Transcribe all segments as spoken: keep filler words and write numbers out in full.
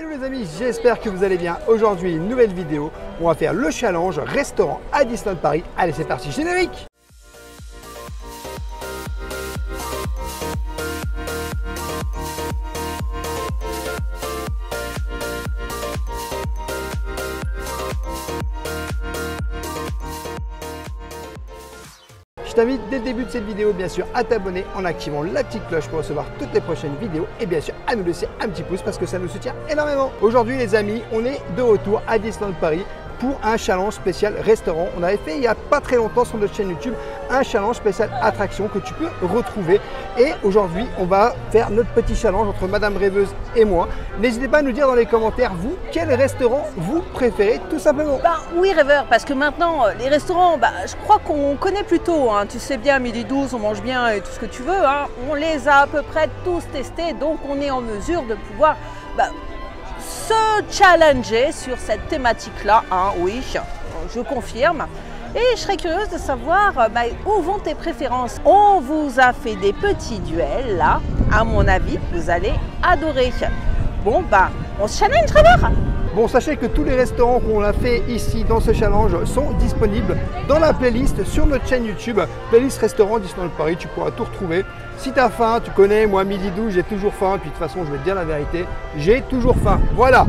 Hello les amis, j'espère que vous allez bien. Aujourd'hui, une nouvelle vidéo. On va faire le challenge restaurant à Disneyland Paris. Allez, c'est parti, générique! Je t'invite dès le début de cette vidéo bien sûr à t'abonner en activant la petite cloche pour recevoir toutes les prochaines vidéos et bien sûr à nous laisser un petit pouce parce que ça nous soutient énormément. Aujourd'hui les amis, on est de retour à Disneyland Paris pour un challenge spécial restaurant. On avait fait il n'y a pas très longtemps sur notre chaîne YouTube un challenge spécial attraction que tu peux retrouver. Et aujourd'hui, on va faire notre petit challenge entre Madame Rêveuse et moi. N'hésitez pas à nous dire dans les commentaires, vous, quel restaurant vous préférez tout simplement. Ben, oui rêveur, parce que maintenant les restaurants, ben, je crois qu'on connaît plutôt, hein. Tu sais bien, midi douze, on mange bien et tout ce que tu veux, hein. On les a à peu près tous testés, donc on est en mesure de pouvoir ben, se challenger sur cette thématique-là, hein, oui, je confirme. Et je serais curieuse de savoir bah, où vont tes préférences. On vous a fait des petits duels là, à mon avis, vous allez adorer. Bon, bah, on se challenge, Trevor. Bon, sachez que tous les restaurants qu'on a fait ici dans ce challenge sont disponibles dans la playlist sur notre chaîne YouTube, playlist restaurant Disneyland Paris, tu pourras tout retrouver. Si tu as faim, tu connais, moi midi douze, j'ai toujours faim, puis de toute façon, je vais te dire la vérité, j'ai toujours faim. Voilà.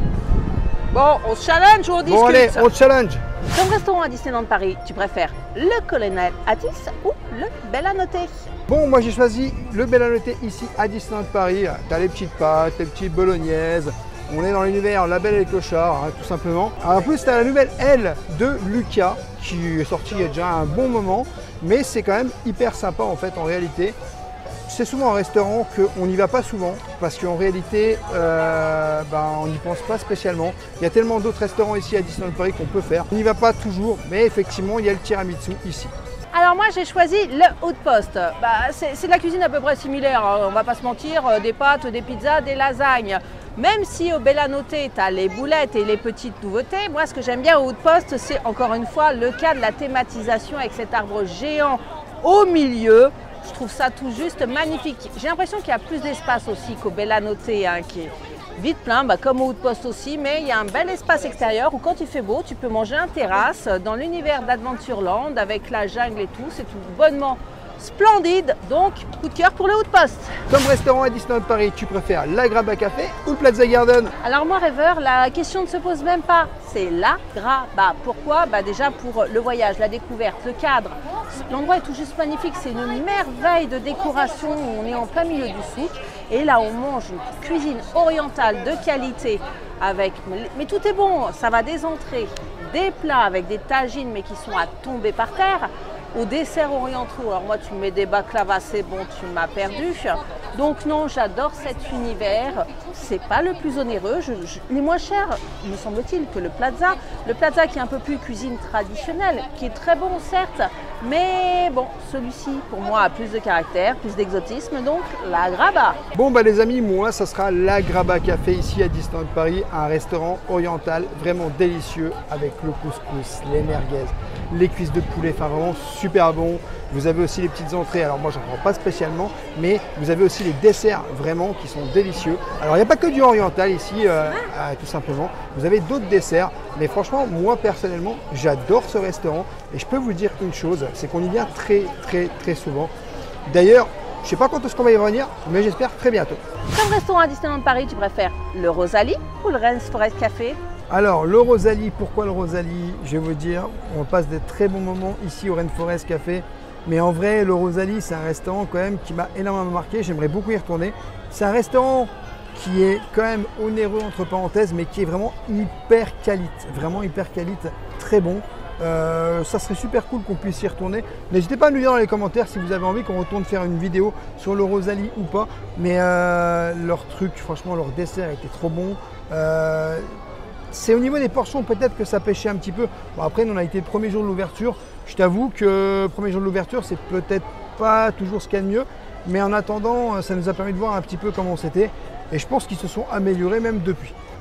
Bon, on se challenge ou on discute? Bon allez, on se challenge. Comme restaurant à Disneyland Paris, tu préfères le Colonel Atis ou le Belle à Noter? Bon, moi j'ai choisi le Belle à Noter ici à Disneyland Paris. Tu as les petites pâtes, les petites bolognaises. On est dans l'univers La Belle et le Clochard, hein, tout simplement. Alors, en plus, tu as la nouvelle aile de Lucas qui est sortie il y a déjà un bon moment. Mais c'est quand même hyper sympa en fait en réalité. C'est souvent un restaurant qu'on n'y va pas souvent parce qu'en réalité, euh, ben, on n'y pense pas spécialement. Il y a tellement d'autres restaurants ici à Disneyland Paris qu'on peut faire. On n'y va pas toujours, mais effectivement, il y a le tiramisu ici. Alors moi j'ai choisi le Outpost. Bah, c'est de la cuisine à peu près similaire, hein. On va pas se mentir, des pâtes, des pizzas, des lasagnes. Même si au Belle à Noter, tu as les boulettes et les petites nouveautés, moi ce que j'aime bien au Outpost, c'est encore une fois le cas de la thématisation avec cet arbre géant au milieu. Je trouve ça tout juste magnifique. J'ai l'impression qu'il y a plus d'espace aussi qu'au Belle à Noter, hein, qui est vite plein, bah, comme au Outpost aussi, mais il y a un bel espace extérieur où quand il fait beau, tu peux manger en terrasse dans l'univers d'Adventureland avec la jungle et tout. C'est tout bonnement splendide, donc coup de cœur pour le Outpost. Comme restaurant à Disneyland Paris, tu préfères la Graba Café ou le Plaza Garden? Alors moi rêveur, la question ne se pose même pas, c'est la Graba. Pourquoi? Bah déjà pour le voyage, la découverte, le cadre. L'endroit est tout juste magnifique, c'est une merveille de décoration, on est en plein milieu du souk et là on mange une cuisine orientale de qualité avec, mais tout est bon, ça va des entrées, des plats avec des tagines mais qui sont à tomber par terre, aux desserts orientaux. Alors moi tu me mets des baklava, c'est bon, tu m'as perdu. Donc non, j'adore cet univers, c'est pas le plus onéreux, je, je, il est moins cher me semble-t-il que le Plaza. Le Plaza qui est un peu plus cuisine traditionnelle, qui est très bon certes, mais bon, celui-ci pour moi a plus de caractère, plus d'exotisme, donc la Graba. Bon bah les amis, moi ça sera la Graba Café ici à Disneyland Paris, un restaurant oriental vraiment délicieux avec le couscous, les merguez, les cuisses de poulet, enfin vraiment super bon. Vous avez aussi les petites entrées, alors moi j'en prends pas spécialement, mais vous avez aussi les desserts vraiment qui sont délicieux. Alors il n'y a pas que du oriental ici, euh, euh, tout simplement. Vous avez d'autres desserts, mais franchement moi personnellement j'adore ce restaurant et je peux vous dire une chose, c'est qu'on y vient très très très souvent. D'ailleurs, je ne sais pas quand est-ce qu'on va y revenir, mais j'espère très bientôt. Comme restaurant à Disneyland Paris, tu préfères le Rosalie ou le Rainforest Café? Alors le Rosalie, pourquoi le Rosalie? Je vais vous dire, on passe des très bons moments ici au Rainforest Café. Mais en vrai, le Rosalie, c'est un restaurant quand même qui m'a énormément marqué. J'aimerais beaucoup y retourner. C'est un restaurant qui est quand même onéreux entre parenthèses, mais qui est vraiment hyper qualité. Vraiment hyper qualité, très bon. Euh, ça serait super cool qu'on puisse y retourner. N'hésitez pas à nous dire dans les commentaires si vous avez envie qu'on retourne faire une vidéo sur le Rosalie ou pas. Mais euh, leur truc, franchement, leur dessert était trop bon. Euh, C'est au niveau des portions peut-être que ça pêchait un petit peu. Bon, après, on a été le premier jour de l'ouverture. Je t'avoue que le premier jour de l'ouverture, c'est peut-être pas toujours ce qu'il y a de mieux. Mais en attendant, ça nous a permis de voir un petit peu comment c'était. Et je pense qu'ils se sont améliorés même depuis.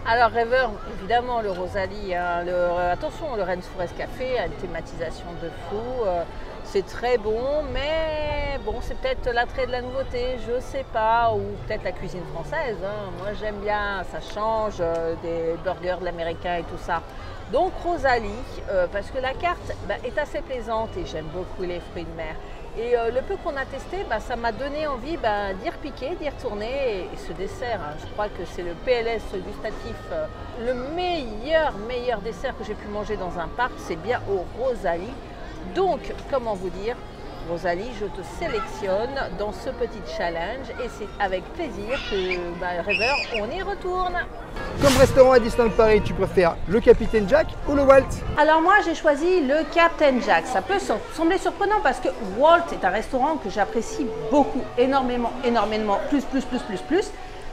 Alors Rêveur, évidemment le Rosalie, hein, le, attention, le Rainforest Café a une thématisation de fou, euh, c'est très bon, mais bon, c'est peut-être l'attrait de la nouveauté, je sais pas, ou peut-être la cuisine française, hein. Moi j'aime bien, ça change, euh, des burgers de l'américain et tout ça. Donc Rosalie, euh, parce que la carte bah, est assez plaisante et j'aime beaucoup les fruits de mer. Et euh, le peu qu'on a testé, bah, ça m'a donné envie bah, d'y repiquer, d'y retourner. Et, et ce dessert, hein, je crois que c'est le P L S gustatif, euh, le meilleur, meilleur dessert que j'ai pu manger dans un parc, c'est bien au Rosalie. Donc, comment vous dire, Rosalie, je te sélectionne dans ce petit challenge et c'est avec plaisir que, bah, Rêveur, on y retourne. Comme restaurant à Disneyland Paris, tu préfères le Capitaine Jack ou le Walt? Alors moi, j'ai choisi le Captain Jack. Ça peut sembler surprenant parce que Walt est un restaurant que j'apprécie beaucoup, énormément, énormément, plus, plus, plus, plus, plus.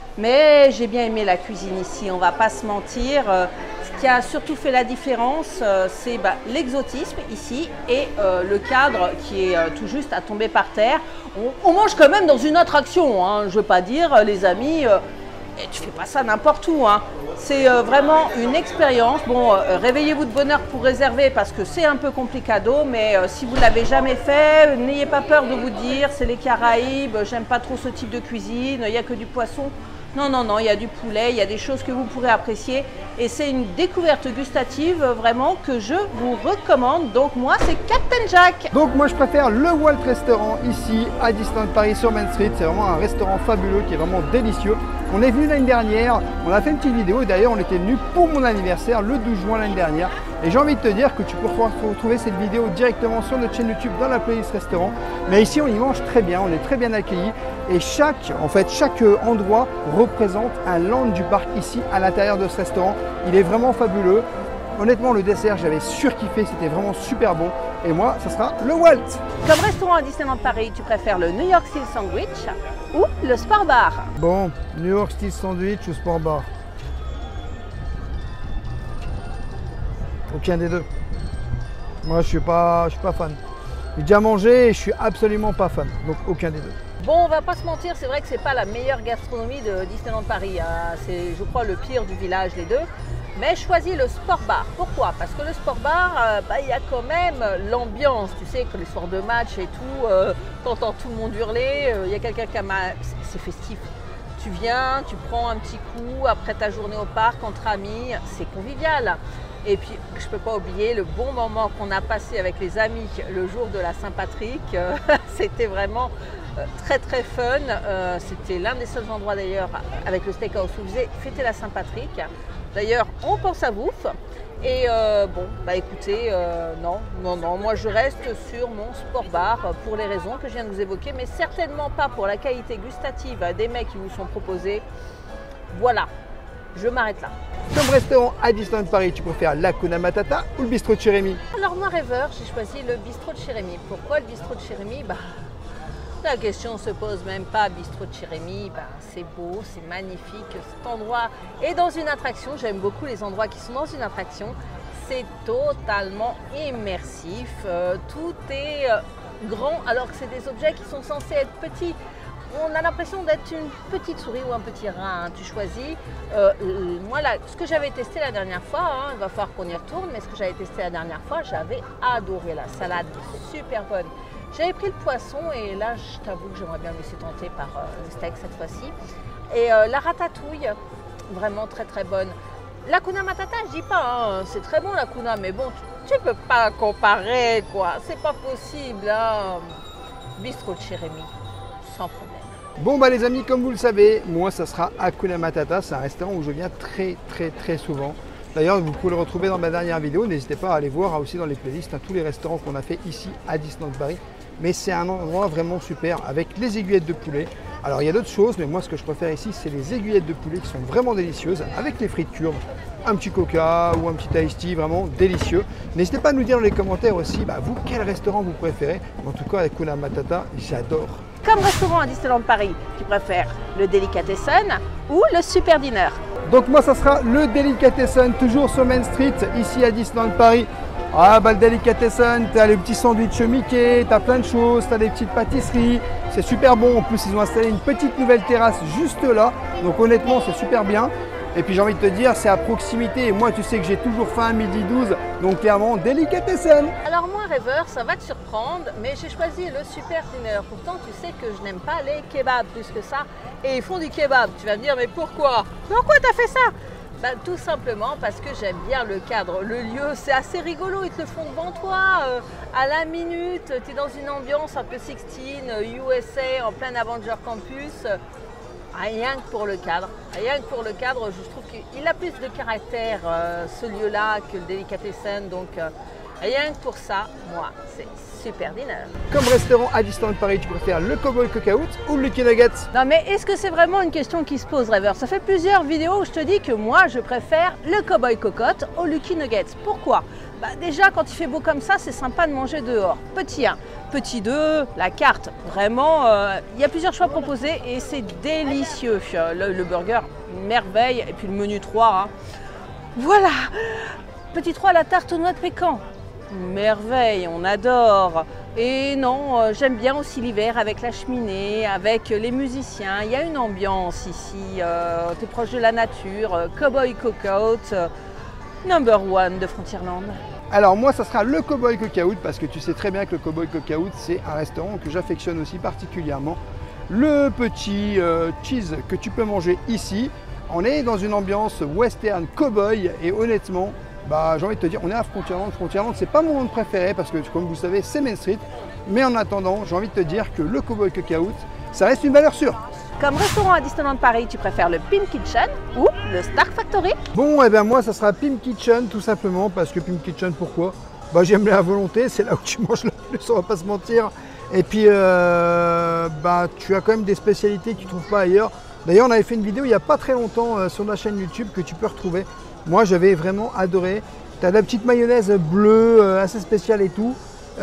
Mais j'ai bien aimé la cuisine ici, on va pas se mentir. Ce qui a surtout fait la différence, c'est bah, l'exotisme ici et euh, le cadre qui est euh, tout juste à tomber par terre. On, on mange quand même dans une attraction, hein. Je veux pas dire, les amis, euh, et tu fais pas ça n'importe où, hein. C'est euh, vraiment une expérience. Bon, euh, réveillez-vous de bonne heure pour réserver parce que c'est un peu complicado, mais euh, si vous ne l'avez jamais fait, n'ayez pas peur de vous dire, c'est les Caraïbes, j'aime pas trop ce type de cuisine, il n'y a que du poisson. Non, non, non, il y a du poulet, il y a des choses que vous pourrez apprécier et c'est une découverte gustative vraiment que je vous recommande. Donc moi, c'est Captain Jack. Donc moi, je préfère le Walt Restaurant ici à Disneyland Paris sur Main Street. C'est vraiment un restaurant fabuleux qui est vraiment délicieux. On est venu l'année dernière, on a fait une petite vidéo et d'ailleurs on était venu pour mon anniversaire le douze juin l'année dernière. Et j'ai envie de te dire que tu peux retrouver cette vidéo directement sur notre chaîne YouTube dans la playlist restaurant. Mais ici on y mange très bien, on est très bien accueillis. Et chaque, en fait, chaque endroit représente un land du parc ici à l'intérieur de ce restaurant. Il est vraiment fabuleux. Honnêtement, le dessert, j'avais surkiffé, c'était vraiment super bon. Et moi, ça sera le Walt. Comme restaurant à Disneyland Paris, tu préfères le New York Style Sandwich ou le Sport Bar? Bon, New York Style Sandwich ou Sport Bar? Aucun des deux. Moi, je suis pas, je suis pas fan. J'ai déjà mangé et je suis absolument pas fan. Donc, aucun des deux. Bon, on va pas se mentir, c'est vrai que c'est pas la meilleure gastronomie de Disneyland Paris, hein. C'est, je crois, le pire du village, les deux. Mais je choisis le Sport Bar. Pourquoi? Parce que le Sport Bar, euh, bah, il y a quand même l'ambiance. Tu sais que les soirs de match et tout, euh, t'entends tout le monde hurler. Il euh, y a quelqu'un qui a mal. C'est festif. Tu viens, tu prends un petit coup après ta journée au parc entre amis, c'est convivial. Et puis, je ne peux pas oublier le bon moment qu'on a passé avec les amis le jour de la Saint-Patrick. Euh, C'était vraiment euh, très très fun. Euh, C'était l'un des seuls endroits d'ailleurs avec le steakhouse où vous faisait fêter la Saint-Patrick. D'ailleurs, on pense à vous. Et euh, bon, bah écoutez, euh, non, non, non, moi je reste sur mon Sport Bar pour les raisons que je viens de vous évoquer, mais certainement pas pour la qualité gustative des mets qui vous sont proposés. Voilà, je m'arrête là. Comme restaurant à Disneyland Paris, tu préfères l'Hakuna Matata ou le bistrot de chez Rémi? Alors moi, Rêveur, j'ai choisi le bistrot de chez Rémi. Pourquoi le bistrot de chez Rémi? Bah, la question ne se pose même pas. Bistrot de chez Rémi, bah, c'est beau, c'est magnifique. Cet endroit est dans une attraction. J'aime beaucoup les endroits qui sont dans une attraction. C'est totalement immersif. Euh, tout est euh, grand alors que c'est des objets qui sont censés être petits. On a l'impression d'être une petite souris ou un petit rat, hein. Tu choisis. Euh, moi, là, ce que j'avais testé la dernière fois, hein, il va falloir qu'on y retourne, mais ce que j'avais testé la dernière fois, j'avais adoré la salade, super bonne. J'avais pris le poisson et là, je t'avoue que j'aimerais bien me laisser tenter par euh, le steak cette fois-ci. Et euh, la ratatouille, vraiment très très bonne. L'Hakuna Matata, je dis pas, hein, c'est très bon l'Hakuna, mais bon, tu, tu peux pas comparer, quoi. C'est pas possible, hein. Bistrot de chez Rémi, sans problème. Bon bah les amis, comme vous le savez, moi ça sera Hakuna Matata, c'est un restaurant où je viens très très très souvent. D'ailleurs vous pouvez le retrouver dans ma dernière vidéo, n'hésitez pas à aller voir aussi dans les playlists, hein, tous les restaurants qu'on a fait ici à Disneyland Paris. Mais c'est un endroit vraiment super avec les aiguillettes de poulet. Alors il y a d'autres choses, mais moi ce que je préfère ici c'est les aiguillettes de poulet qui sont vraiment délicieuses avec les frites curves, un petit coca ou un petit iced tea, vraiment délicieux. N'hésitez pas à nous dire dans les commentaires aussi, bah, vous quel restaurant vous préférez. En tout cas Hakuna Matata, j'adore. Comme restaurant à Disneyland Paris, tu préfères le Delicatessen ou le Super Dinner? Donc moi ça sera le Delicatessen, toujours sur Main Street, ici à Disneyland Paris. Ah bah le Delicatessen, tu as le petit sandwich Mickey, tu as plein de choses, tu as des petites pâtisseries, c'est super bon. En plus ils ont installé une petite nouvelle terrasse juste là, donc honnêtement c'est super bien. Et puis j'ai envie de te dire, c'est à proximité. Et moi, tu sais que j'ai toujours faim à midi douze, donc clairement, délicatessen. Alors moi, rêveur, ça va te surprendre, mais j'ai choisi le super dinner. Pourtant, tu sais que je n'aime pas les kebabs plus que ça. Et ils font du kebab. Tu vas me dire, mais pourquoi? Pourquoi tu as fait ça? Ben, tout simplement parce que j'aime bien le cadre, le lieu, c'est assez rigolo, ils te le font devant toi, euh, à la minute, tu es dans une ambiance un peu sixteen, U S A, en plein Avenger Campus. Rien que pour le cadre, rien que pour le cadre, je trouve qu'il a plus de caractère, euh, ce lieu-là, que le Delicatessen, donc euh, rien que pour ça, moi, c'est super dinner. Comme restaurant à Disneyland Paris, tu préfères le Cowboy Cookout ou le Lucky Nuggets? Non mais est-ce que c'est vraiment une question qui se pose, rêveur? Ça fait plusieurs vidéos où je te dis que moi, je préfère le Cowboy Cocotte au Lucky Nuggets. Pourquoi? Bah déjà, quand il fait beau comme ça, c'est sympa de manger dehors. Petit un. Petit deux, la carte, vraiment, euh, il y a plusieurs choix proposés et c'est délicieux. Le, le burger, une merveille, et puis le menu trois. Hein. Voilà. Petit trois, la tarte aux noix de pécan. Merveille, on adore. Et non, euh, j'aime bien aussi l'hiver avec la cheminée, avec les musiciens. Il y a une ambiance ici, euh, tu es proche de la nature. Euh, Cowboy Cookout, euh, number one de Frontierland. Alors moi, ça sera le Cowboy Cookout parce que tu sais très bien que le Cowboy Cookout, c'est un restaurant que j'affectionne aussi particulièrement. Le petit euh, cheese que tu peux manger ici, on est dans une ambiance western cowboy et honnêtement, bah, j'ai envie de te dire, on est à Frontierland. Frontierland, c'est pas mon monde préféré parce que comme vous savez, c'est Main Street. Mais en attendant, j'ai envie de te dire que le Cowboy Cookout, ça reste une valeur sûre. Comme restaurant à Disneyland Paris, tu préfères le Pim Kitchen ou le Star Factory? Bon, et eh bien moi, ça sera Pim Kitchen tout simplement parce que Pim Kitchen, pourquoi? Bah, j'aime la volonté, c'est là où tu manges le plus, on va pas se mentir. Et puis, euh, bah, tu as quand même des spécialités que tu ne trouves pas ailleurs. D'ailleurs, on avait fait une vidéo il n'y a pas très longtemps euh, sur ma chaîne YouTube que tu peux retrouver. Moi, j'avais vraiment adoré. Tu as de la petite mayonnaise bleue, euh, assez spéciale et tout.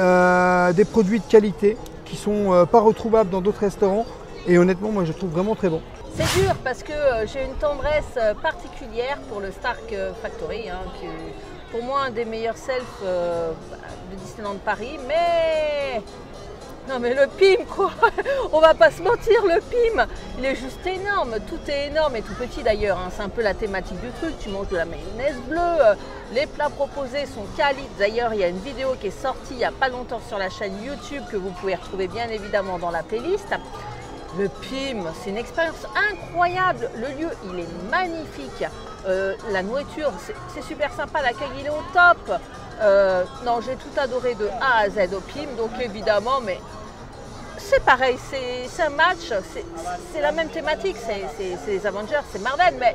Euh, des produits de qualité qui ne sont euh, pas retrouvables dans d'autres restaurants. Et honnêtement, moi, je trouve vraiment très bon. C'est dur parce que euh, j'ai une tendresse euh, particulière pour le Star Factory, hein, qui est pour moi un des meilleurs selfs euh, de Disneyland Paris. Mais non, mais le Pim, quoi. On va pas se mentir, le Pim, il est juste énorme. Tout est énorme et tout petit d'ailleurs. Hein. C'est un peu la thématique du truc. Tu manges de la mayonnaise bleue. Les plats proposés sont quali. D'ailleurs, il y a une vidéo qui est sortie il n'y a pas longtemps sur la chaîne YouTube que vous pouvez retrouver bien évidemment dans la playlist. Le Pim, c'est une expérience incroyable. Le lieu, il est magnifique. Euh, la nourriture, c'est super sympa. L'accueil, il est au top. Euh, non, j'ai tout adoré de A à Z au Pim. Donc évidemment, mais c'est pareil. C'est un match. C'est la même thématique. C'est les Avengers, c'est Marvel. Mais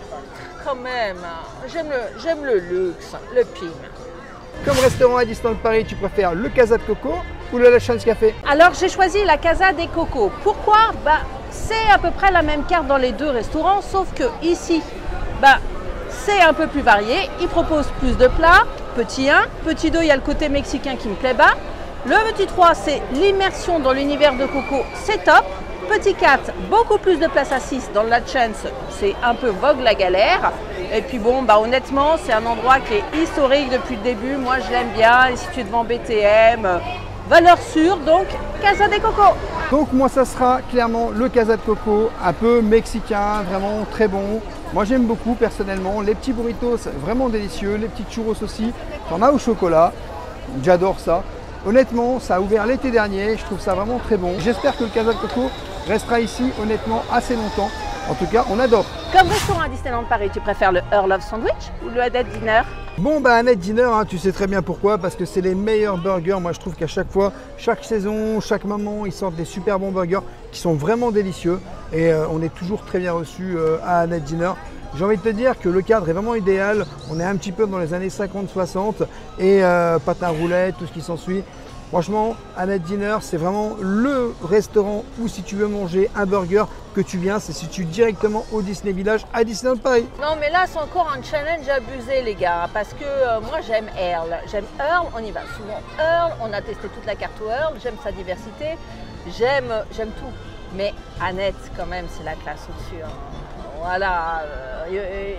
quand même, j'aime le, j'aime le luxe, le Pim. Comme restaurant à Disneyland Paris, tu préfères le Casa de Coco ou le La Chance Café? Alors j'ai choisi la Casa des Cocos. Pourquoi? Bah, c'est à peu près la même carte dans les deux restaurants, sauf que ici, bah, c'est un peu plus varié. Ils proposent plus de plats. Petit un, petit deux, il y a le côté mexicain qui me plaît bas. Le petit trois, c'est l'immersion dans l'univers de Coco, c'est top. Petit quatre, beaucoup plus de place assise dans le La Chance, c'est un peu vogue la galère. Et puis bon, bah honnêtement, c'est un endroit qui est historique depuis le début. Moi, je l'aime bien, il est situé devant B T M. Valeur sûre, donc Casa de Coco. Donc moi, ça sera clairement le Casa de Coco, un peu mexicain, vraiment très bon. Moi, j'aime beaucoup personnellement. Les petits burritos, vraiment délicieux. Les petits churros aussi. T'en as au chocolat, j'adore ça. Honnêtement, ça a ouvert l'été dernier, je trouve ça vraiment très bon. J'espère que le Casa de Coco restera ici, honnêtement, assez longtemps. En tout cas, on adore. Comme restaurant à Disneyland Paris, tu préfères le Earl of Sandwich ou le Head Dinner? Bon, bah, Annette Dinner, hein, tu sais très bien pourquoi, parce que c'est les meilleurs burgers. Moi, je trouve qu'à chaque fois, chaque saison, chaque moment, ils sortent des super bons burgers qui sont vraiment délicieux. Et euh, on est toujours très bien reçus euh, à Annette Dinner. J'ai envie de te dire que le cadre est vraiment idéal. On est un petit peu dans les années cinquante soixante et euh, patin roulette, tout ce qui s'ensuit. Franchement, Annette Dinner, c'est vraiment le restaurant où si tu veux manger un burger que tu viens, c'est situé directement au Disney Village à Disneyland Paris. Non mais là c'est encore un challenge abusé les gars, parce que euh, moi j'aime Earl, j'aime Earl, on y va souvent Earl, on a testé toute la carte Earl, j'aime sa diversité, j'aime j'aime tout. Mais Annette quand même c'est la classe au-dessus. Hein. Voilà, il euh,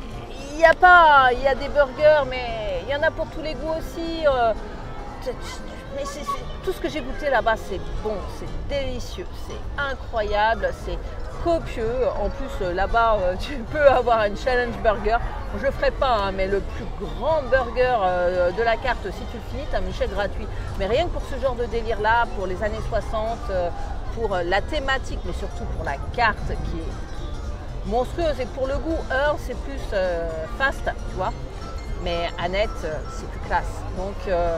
y a pas, il y a des burgers mais il y en a pour tous les goûts aussi. Euh, Mais c'est tout ce que j'ai goûté là-bas, c'est bon, c'est délicieux, c'est incroyable, c'est copieux. En plus, euh, là-bas, euh, tu peux avoir une challenge burger. Je ne le ferai pas, hein, mais le plus grand burger euh, de la carte, si tu le finis, tu as un Michel gratuit. Mais rien que pour ce genre de délire-là, pour les années soixante, euh, pour euh, la thématique, mais surtout pour la carte qui est monstrueuse. Et pour le goût, Earl, c'est plus euh, fast, tu vois. Mais Annette, euh, c'est plus classe. Donc, euh,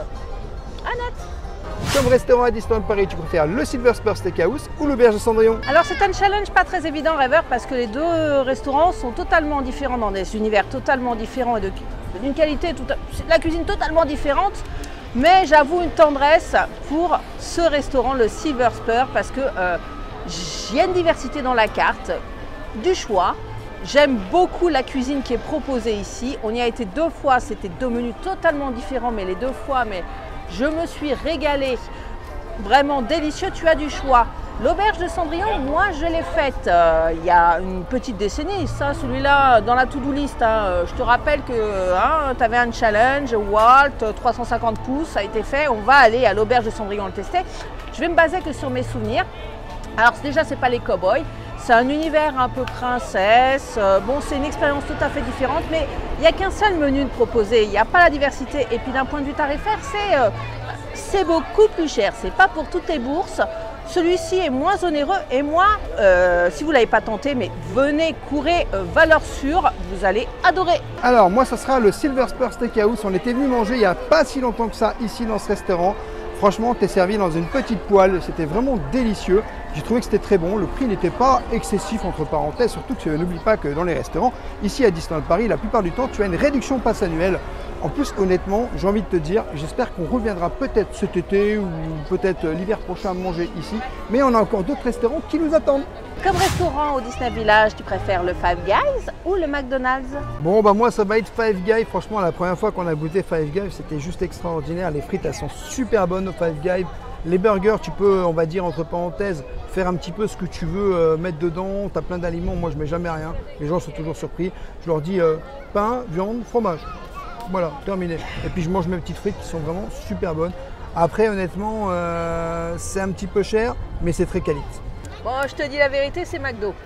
Annette. Comme restaurant à Disneyland Paris, tu préfères le Silver Spur Steakhouse ou l'auberge de Cendrillon? Alors c'est un challenge pas très évident, Rêveur, parce que les deux restaurants sont totalement différents, dans des univers totalement différents et d'une qualité, tout à... de la cuisine totalement différente. Mais j'avoue une tendresse pour ce restaurant, le Silver Spur, parce que euh, il y a une diversité dans la carte, du choix. J'aime beaucoup la cuisine qui est proposée ici. On y a été deux fois, c'était deux menus totalement différents, mais les deux fois, mais je me suis régalée. Vraiment délicieux, tu as du choix. L'auberge de Cendrillon, moi je l'ai faite euh, il y a une petite décennie, ça, celui-là, dans la to-do list. Hein, je te rappelle que hein, tu avais un challenge, Walt, trois cent cinquante pouces, ça a été fait. On va aller à l'auberge de Cendrillon le tester. Je vais me baser que sur mes souvenirs. Alors déjà, c'est pas les cow-boys. C'est un univers un peu princesse, bon c'est une expérience tout à fait différente, mais il n'y a qu'un seul menu de proposé, il n'y a pas la diversité. Et puis d'un point de vue tarifaire, c'est euh, c'est beaucoup plus cher, c'est pas pour toutes les bourses. Celui-ci est moins onéreux et moi, euh, si vous ne l'avez pas tenté, mais venez, courez, euh, valeur sûre, vous allez adorer. Alors moi, ça sera le Silver Spur Steakhouse. On était venu manger il n'y a pas si longtemps que ça ici dans ce restaurant. Franchement, tu es servi dans une petite poêle, c'était vraiment délicieux. J'ai trouvé que c'était très bon, le prix n'était pas excessif entre parenthèses, surtout que n'oublie pas que dans les restaurants, ici à Disneyland Paris, la plupart du temps, tu as une réduction passe annuelle. En plus, honnêtement, j'ai envie de te dire, j'espère qu'on reviendra peut-être cet été ou peut-être l'hiver prochain à manger ici, mais on a encore d'autres restaurants qui nous attendent. Comme restaurant au Disney Village, tu préfères le Five Guys ou le McDonald's? Bon, bah moi, ça va être Five Guys. Franchement, la première fois qu'on a goûté Five Guys, c'était juste extraordinaire. Les frites, elles sont super bonnes au Five Guys. Les burgers, tu peux, on va dire, entre parenthèses, faire un petit peu ce que tu veux euh, mettre dedans. Tu as plein d'aliments. Moi, je mets jamais rien. Les gens sont toujours surpris. Je leur dis euh, pain, viande, fromage. Voilà, terminé. Et puis, je mange mes petites frites qui sont vraiment super bonnes. Après, honnêtement, euh, c'est un petit peu cher, mais c'est très qualité. Bon, je te dis la vérité, c'est McDo.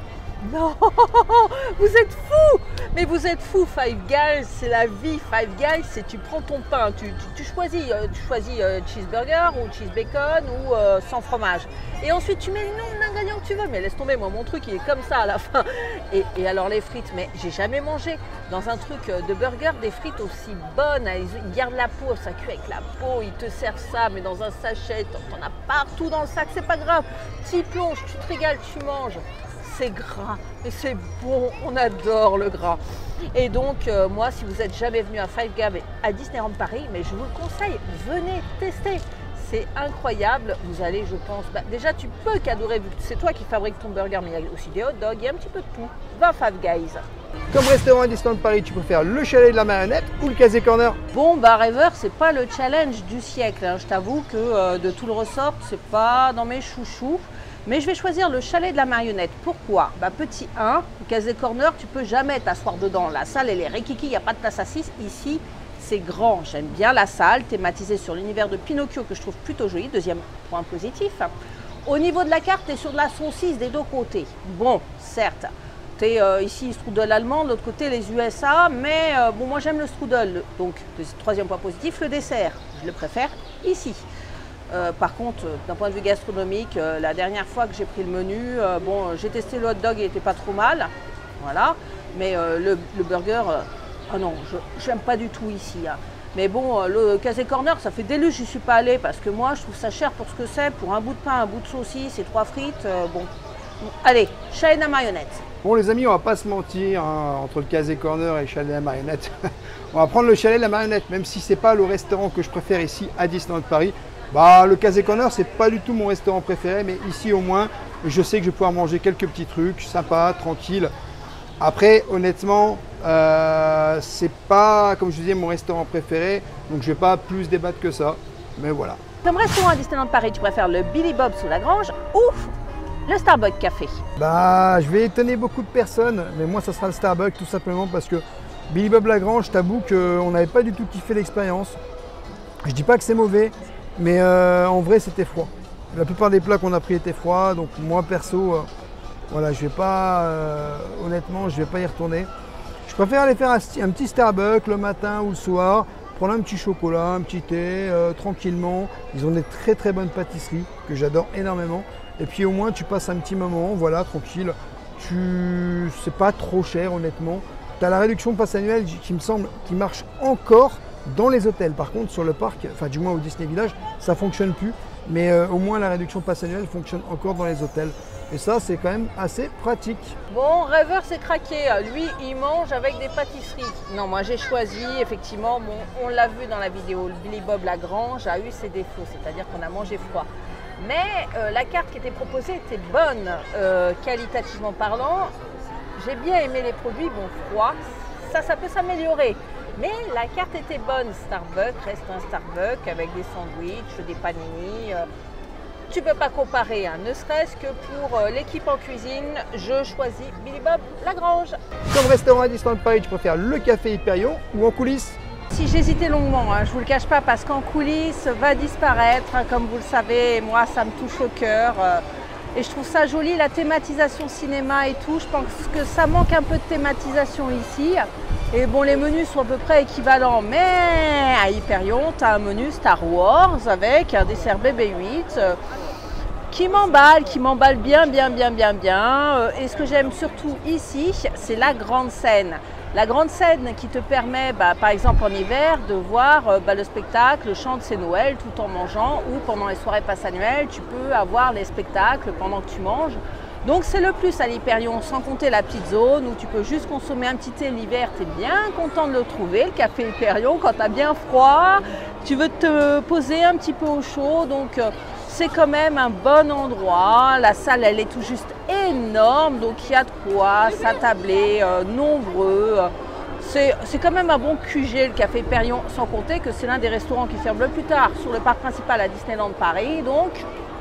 Non, vous êtes fous. Mais vous êtes fous, Five Guys, c'est la vie. Five Guys, c'est tu prends ton pain, tu, tu, tu choisis, euh, tu choisis euh, cheeseburger ou cheese bacon ou euh, sans fromage. Et ensuite, tu mets le nombre d'ingrédients que tu veux. Mais laisse tomber, moi, mon truc, il est comme ça à la fin. Et, et alors, les frites, mais j'ai jamais mangé dans un truc de burger des frites aussi bonnes. Ils gardent la peau, ça cuit avec la peau. Ils te servent ça, mais dans un sachet. T'en as partout dans le sac, c'est pas grave. T'y plonges, tu te régales, tu manges. C'est gras, mais c'est bon, on adore le gras. Et donc, euh, moi, si vous n'êtes jamais venu à Five Guys à Disneyland Paris, mais je vous le conseille, venez tester. C'est incroyable. Vous allez, je pense, bah, déjà, tu peux qu'adorer, vu que c'est toi qui fabriques ton burger, mais il y a aussi des hot dogs, il y a un petit peu de tout. Va à Five Guys. Comme restaurant à Disneyland Paris, tu préfères le chalet de la marionnette ou le Casey Corner? Bon, bah Rêveur, c'est pas le challenge du siècle. Hein. Je t'avoue que euh, de tout le ressort, c'est pas dans mes chouchous. Mais je vais choisir le chalet de la marionnette. Pourquoi? Bah, petit un, le Casey Corner, tu peux jamais t'asseoir dedans. La salle, elle est rikiki, il n'y a pas de place assise. Ici, c'est grand. J'aime bien la salle, thématisée sur l'univers de Pinocchio, que je trouve plutôt joli. Deuxième point positif. Au niveau de la carte, tu es sur de la saucisse des deux côtés. Bon, certes, tu es euh, ici strudel allemand, de l'autre côté les U S A, mais euh, bon, moi j'aime le strudel. Donc, troisième point positif, le dessert. Je le préfère ici. Euh, par contre, d'un point de vue gastronomique, euh, la dernière fois que j'ai pris le menu, euh, bon, j'ai testé le hot dog, il n'était pas trop mal, voilà. Mais euh, le, le burger, euh, oh non, je n'aime pas du tout ici. Hein. Mais bon, euh, le Casey Corner, ça fait des lustres, je n'y suis pas allée parce que moi, je trouve ça cher pour ce que c'est, pour un bout de pain, un bout de saucisse et trois frites. Euh, bon, allez, chalet de la marionnette. Bon les amis, on va pas se mentir, hein, entre le Casey Corner et le chalet de la marionnette. On va prendre le chalet de la marionnette, même si c'est pas le restaurant que je préfère ici à Disneyland Paris. Bah, le Casey Corner, c'est pas du tout mon restaurant préféré, mais ici au moins, je sais que je vais pouvoir manger quelques petits trucs sympas, tranquilles. Après, honnêtement, euh, c'est pas, comme je disais, mon restaurant préféré, donc je vais pas plus débattre que ça, mais voilà. Comme restaurant à Disneyland Paris, tu préfères le Billy Bob sous la Grange ou le Starbucks Café? Bah, je vais étonner beaucoup de personnes, mais moi, ça sera le Starbucks tout simplement parce que Billy Bob Lagrange, je t'avoue qu'on n'avait pas du tout kiffé l'expérience. Je dis pas que c'est mauvais. Mais euh, en vrai, c'était froid. La plupart des plats qu'on a pris étaient froids, donc moi perso, euh, Voilà, je vais pas, euh, honnêtement, je vais pas y retourner. Je préfère aller faire un, un petit Starbucks le matin ou le soir, prendre un petit chocolat, un petit thé, euh, tranquillement. Ils ont des très très bonnes pâtisseries que j'adore énormément. Et puis au moins tu passes un petit moment, voilà, tranquille. Tu, c'est pas trop cher honnêtement. Tu as la réduction de passe annuelle qui me semble qui marche encore dans les hôtels. Par contre sur le parc, enfin du moins au Disney Village, ça fonctionne plus. Mais euh, au moins la réduction de passe annuelle fonctionne encore dans les hôtels. Et ça c'est quand même assez pratique. Bon, Rêveur s'est craqué. Lui, il mange avec des pâtisseries. Non, moi j'ai choisi, effectivement, bon, on l'a vu dans la vidéo, le Billy Bob Lagrange a eu ses défauts, c'est-à-dire qu'on a mangé froid. Mais euh, la carte qui était proposée était bonne, euh, qualitativement parlant. J'ai bien aimé les produits, bon, froid, ça, ça peut s'améliorer. Mais la carte était bonne. Starbucks reste un Starbucks avec des sandwichs, des panini. Euh, tu ne peux pas comparer, hein, ne serait-ce que pour euh, l'équipe en cuisine, je choisis Billy Bob Lagrange. Comme restaurant à Disneyland Paris, tu préfères le café Hyperion ou en coulisses? Si j'hésitais longuement, hein, je ne vous le cache pas, parce qu'en coulisses va disparaître, hein, comme vous le savez, et moi ça me touche au cœur. Euh, et je trouve ça joli, la thématisation cinéma et tout. Je pense que ça manque un peu de thématisation ici. Et bon, les menus sont à peu près équivalents, mais à Hyperion, tu as un menu Star Wars avec un dessert B B huit euh, qui m'emballe, qui m'emballe bien, bien, bien, bien, bien. Euh, et ce que j'aime surtout ici, c'est la grande scène. La grande scène qui te permet, bah, par exemple en hiver, de voir euh, bah, le spectacle, le chant de c'est Noël tout en mangeant, ou pendant les soirées passe annuelles, tu peux avoir les spectacles pendant que tu manges. Donc c'est le plus à l'Hyperion, sans compter la petite zone où tu peux juste consommer un petit thé l'hiver, tu es bien content de le trouver, le café Hyperion, quand tu as bien froid, tu veux te poser un petit peu au chaud, donc euh, c'est quand même un bon endroit. La salle, elle est tout juste énorme, donc il y a de quoi s'attabler, euh, nombreux. C'est quand même un bon Q G, le café Hyperion, sans compter que c'est l'un des restaurants qui ferme le plus tard sur le parc principal à Disneyland Paris, donc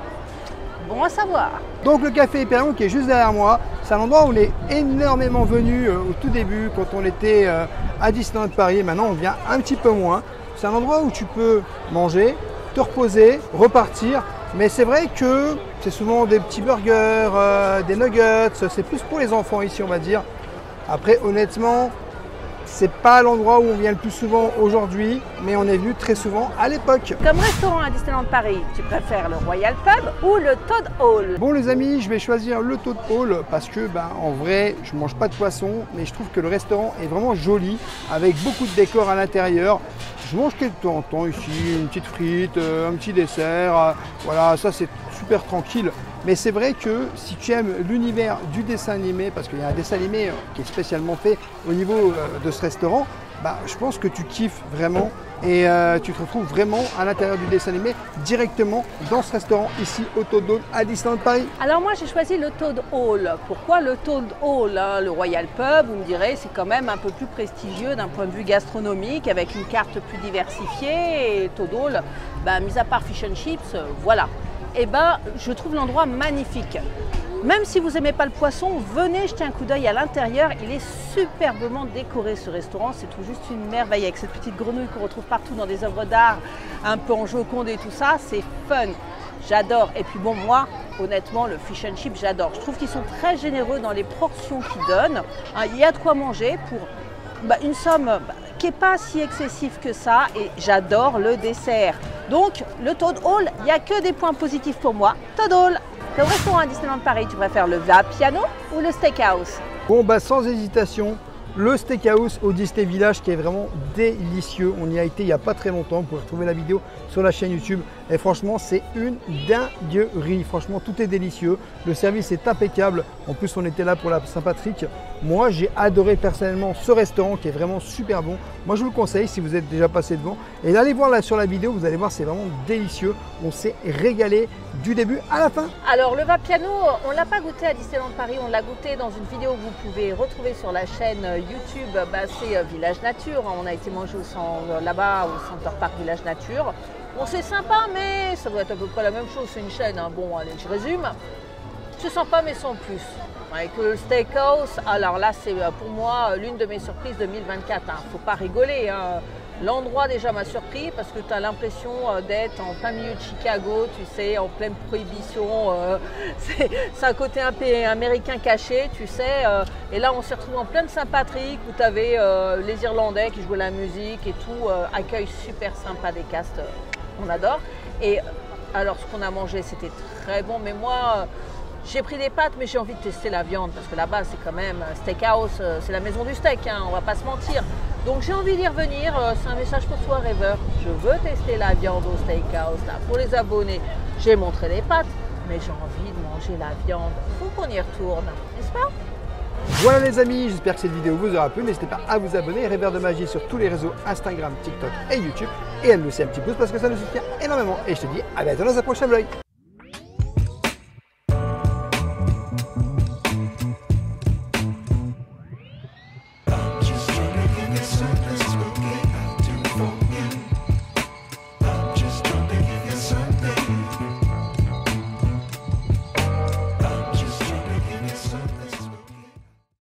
bon à savoir. Donc le café Hyperion qui est juste derrière moi, c'est un endroit où on est énormément venu euh, au tout début quand on était euh, à Disneyland Paris. Maintenant on vient un petit peu moins. C'est un endroit où tu peux manger, te reposer, repartir. Mais c'est vrai que c'est souvent des petits burgers, euh, des nuggets, c'est plus pour les enfants ici on va dire. Après honnêtement, c'est pas l'endroit où on vient le plus souvent aujourd'hui, mais on est venu très souvent à l'époque. Comme restaurant à Disneyland Paris, tu préfères le Royal Pub ou le Toad Hall? Bon les amis, je vais choisir le Toad Hall parce que ben, en vrai, je mange pas de poisson, mais je trouve que le restaurant est vraiment joli, avec beaucoup de décors à l'intérieur. Je mange quelques temps en temps ici, une petite frite, un petit dessert, voilà, ça c'est super tranquille. Mais c'est vrai que si tu aimes l'univers du dessin animé, parce qu'il y a un dessin animé qui est spécialement fait au niveau de ce restaurant, bah, je pense que tu kiffes vraiment et euh, tu te retrouves vraiment à l'intérieur du dessin animé directement dans ce restaurant ici au Toad Hall à Disneyland Paris. Alors moi j'ai choisi le Toad Hall. Pourquoi le Toad Hall, hein? Le Royal Pub, vous me direz, c'est quand même un peu plus prestigieux d'un point de vue gastronomique avec une carte plus diversifiée. Et Toad Hall, bah, mis à part fish and chips, voilà. Et ben, je trouve l'endroit magnifique. Même si vous n'aimez pas le poisson, venez jeter un coup d'œil à l'intérieur. Il est superbement décoré ce restaurant. C'est tout juste une merveille avec cette petite grenouille qu'on retrouve partout dans des œuvres d'art, un peu en joconde et tout ça. C'est fun. J'adore. Et puis bon, moi, honnêtement, le fish and chip, j'adore. Je trouve qu'ils sont très généreux dans les portions qu'ils donnent. Hein, il y a de quoi manger pour bah, une somme bah, qui n'est pas si excessive que ça. Et j'adore le dessert. Donc, le Toad Hall, il n'y a que des points positifs pour moi. Toad Hall. Comme restaurant à Disneyland Paris, tu préfères le Vapiano ou le Steakhouse? Bon, bah sans hésitation, le Steakhouse au Disney Village qui est vraiment délicieux. On y a été il n'y a pas très longtemps. Vous pouvez retrouver la vidéo sur la chaîne YouTube. Et franchement, c'est une dinguerie. Franchement, tout est délicieux. Le service est impeccable. En plus, on était là pour la Saint-Patrick. Moi, j'ai adoré personnellement ce restaurant qui est vraiment super bon. Moi, je vous le conseille si vous êtes déjà passé devant. Et allez voir là sur la vidéo, vous allez voir, c'est vraiment délicieux. On s'est régalé du début à la fin. Alors, le Vapiano, on ne l'a pas goûté à Disneyland Paris. On l'a goûté dans une vidéo que vous pouvez retrouver sur la chaîne YouTube. Bah, c'est Village Nature. On a été manger là-bas au Center Park Village Nature. Bon, c'est sympa, mais ça doit être à peu près la même chose. C'est une chaîne. Hein. Bon, allez, je résume. C'est sympa, mais sans plus. Avec le Steakhouse, alors là, c'est pour moi l'une de mes surprises deux mille vingt-quatre. Hein. Faut pas rigoler. Hein. L'endroit déjà m'a surpris parce que tu as l'impression d'être en plein milieu de Chicago, tu sais, en pleine prohibition. Euh, c'est un côté un peu américain caché, tu sais. Euh, et là, on s'est retrouvé en pleine Saint-Patrick où tu avais euh, les Irlandais qui jouaient la musique et tout. Euh, accueil super sympa des castes, euh, on adore. Et alors, ce qu'on a mangé, c'était très bon, mais moi... Euh, j'ai pris des pâtes, mais j'ai envie de tester la viande parce que là-bas, c'est quand même Steakhouse, c'est la maison du steak, hein, on va pas se mentir. Donc j'ai envie d'y revenir. C'est un message pour toi, rêveur. Je veux tester la viande au Steakhouse. Là, pour les abonnés, j'ai montré les pâtes, mais j'ai envie de manger la viande. Faut qu'on y retourne, n'est-ce pas? Voilà les amis, j'espère que cette vidéo vous aura plu. N'hésitez pas à vous abonner, Rêveur de Magie sur tous les réseaux Instagram, TikTok et YouTube. Et à nous laisser un petit pouce parce que ça nous soutient énormément. Et je te dis à bientôt dans un prochain vlog.